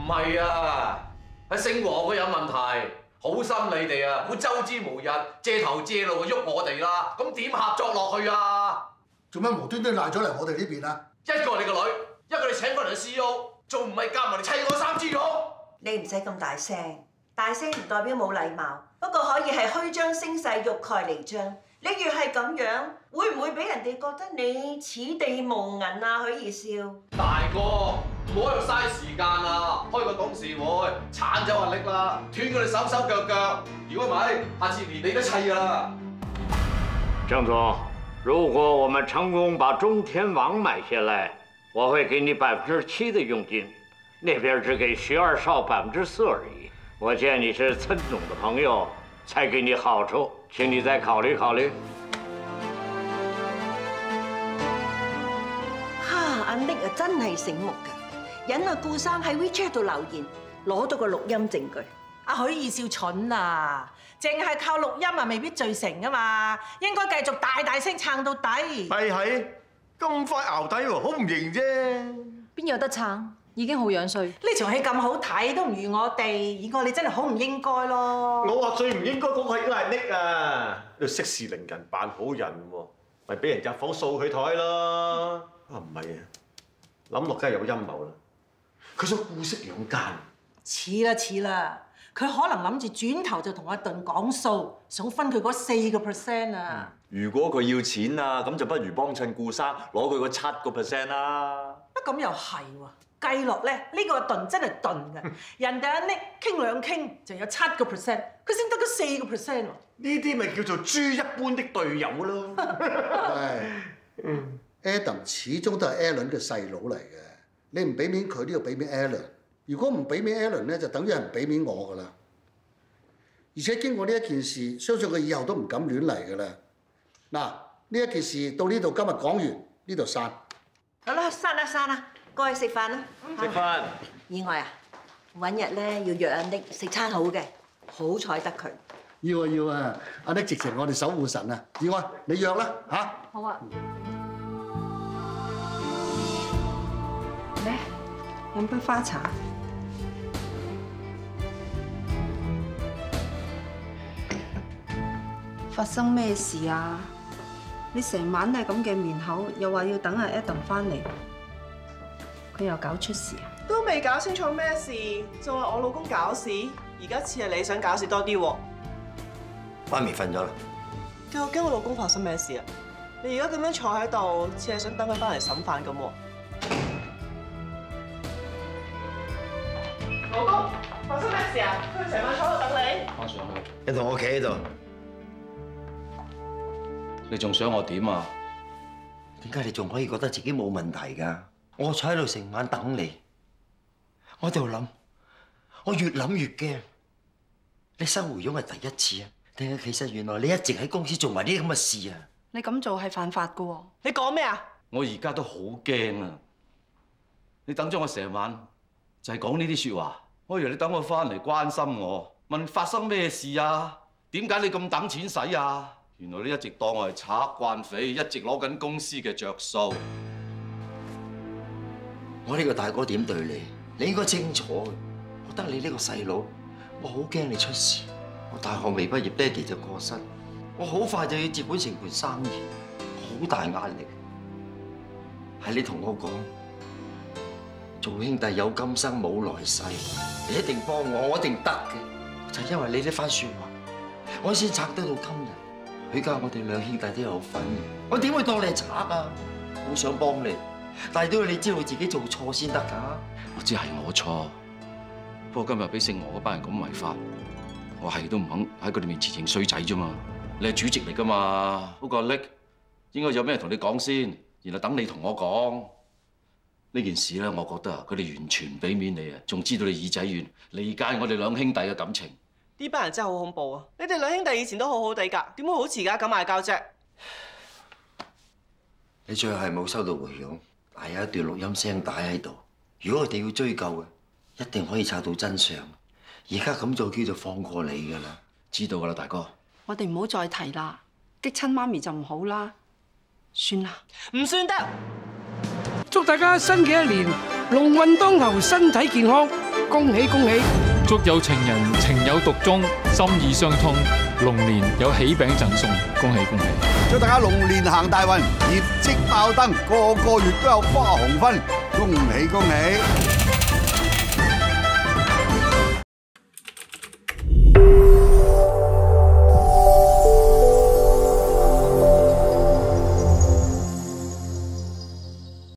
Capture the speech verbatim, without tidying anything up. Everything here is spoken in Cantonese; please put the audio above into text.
係啊，係姓黃嘅有問題，好心你哋啊，會周之無日借頭借路去喐我哋啦，咁點合作落去啊？ 做咩無端端賴咗嚟我哋呢邊啊？ 一個你個女，一個你請翻嚟嘅 C E O， 仲唔係夾埋嚟砌我三支肉？ 你唔使咁大聲，大聲唔代表冇禮貌，不過可以係虛張聲勢、欲蓋彌彰。你越係咁樣，會唔會俾人哋覺得你此地無銀啊？許二少， 大哥，唔好喺度嘥時間啊！開個董事會，鏟走阿力啦，斷佢哋手手腳腳。如果唔係，下次連你都砌㗎啦。 鄭總，如果我們成功把中天網買下來，我會給你百分之七的佣金，那邊只給徐二少百分之四而已。我見你是陳總的朋友，才給你好處，請你再考慮考慮。 哈！阿 Nick 啊，真係醒目㗎，引阿顧生喺 WeChat 度留言，攞到個錄音證據。 阿許二少蠢啊，淨係靠錄音啊，未必罪成㗎嘛，應該繼續大大聲撐到底。 係係，咁快熬底喎，好唔型啫。 邊有得撐？已經好樣衰。 呢場戲咁好睇都唔如我哋，以我你真係好唔應該咯。 我話最唔應該嗰個應該係 Nick 啊，要息事寧人扮好人喎，咪俾人入房掃佢台咯。啊唔係啊，諗落梗係有陰謀啦，佢想顧惜養奸。 似啦似啦，佢可能諗住轉頭就同阿頓講數，想分佢嗰四個 percent 啊。 如果佢要錢啊，咁就不如幫襯顧生攞佢個七個 percent 啦。 啊咁又係喎。計落咧，呢個頓真係頓嘅，人哋阿 Nick 傾兩傾就有七個 percent， 佢先得咗四個 percent 喎。 呢啲咪叫做豬一般的隊友咯。 係，Adam 始終都係 Alan 嘅細佬嚟嘅，你唔俾面佢都要俾面 Alan。如果唔俾面 Alan 咧，就等於係唔俾面我噶啦。而且經過呢一件事，相信佢以後都唔敢亂嚟噶啦。嗱，呢一件事到呢度今日講完，呢度散。 好啦，散啦散啦。過去食飯啦！ 食飯。 意外啊，揾日咧要約阿 Nick 食餐好嘅，好彩得佢。 要啊要啊，阿 Nick 直情我哋守護神啊！意外，你約啦嚇。 好啊。嚟，飲杯花茶。發生咩事啊？你成晚都係咁嘅面口，又話要等阿 Adam 翻嚟。佢又搞出事啊！ 都未搞清楚咩事，就話我老公搞事，而家似係你想搞事多啲喎。 媽咪瞓咗啦。 究竟我老公發生咩事啊？你而家咁樣坐喺度，似係想等佢翻嚟審犯咁喎。老公，發生咩事啊？佢成晚坐喺度等你。 我上去。 你同我企喺度。 你仲想我點啊？ 點解你仲可以覺得自己冇問題㗎？我坐喺度成晚等你，我喺度諗，我越諗越驚。你收回佣係第一次啊？定係其實原來你一直喺公司做埋啲咁嘅事啊？ 你咁做係犯法㗎喎！ 你講咩啊？ 我而家都好驚啊！你等咗我成晚，就係講呢啲説話。我以為你等我翻嚟關心我，問發生咩事啊？點解你咁等錢使啊？原來你一直當我係賊慣匪，一直攞緊公司嘅着數。 我呢個大哥點對你，你應該清楚嘅。我得你呢個細佬，我好驚你出事。我大學未畢業，爹哋就過身，我好快就要接管成盤生意，好大壓力。係你同我講，做兄弟有今生冇來世，你一定幫我，我一定得嘅。就係因為你呢番説話，我先撐得到今日。許家我哋兩兄弟都有份，我點會當你係賊啊？好想幫你。但係都要你知道自己做錯先得㗎。 我知係我錯，不過今日俾姓何嗰班人咁違法，我係都唔肯喺佢哋面前認衰仔啫嘛。你係主席嚟㗎嘛，嗰個叻應該有咩同你講先，然後等你同我講呢件事咧。我覺得啊，佢哋完全唔俾面你啊，仲知道你耳仔軟，理解我哋兩兄弟嘅感情。 呢班人真係好恐怖啊！你哋兩兄弟以前都好好地㗎，點會好似而家咁嗌交啫？ 你最後係冇收到回佣。但有一段錄音聲帶喺度，如果我哋要追究嘅，一定可以查到真相。而家咁做叫做放過你㗎啦， 知道㗎啦，大哥。 我哋唔好再提啦，激親媽咪就唔好啦，算啦， 唔算得。 祝大家新嘅一年龍運當頭，身體健康， 恭喜恭喜！ 祝有情人情有獨鍾，心意相通，龍年有喜餅贈送，恭喜恭喜！ 祝大家龍年行大運，業績爆燈，個個月都有花紅分，恭喜恭喜！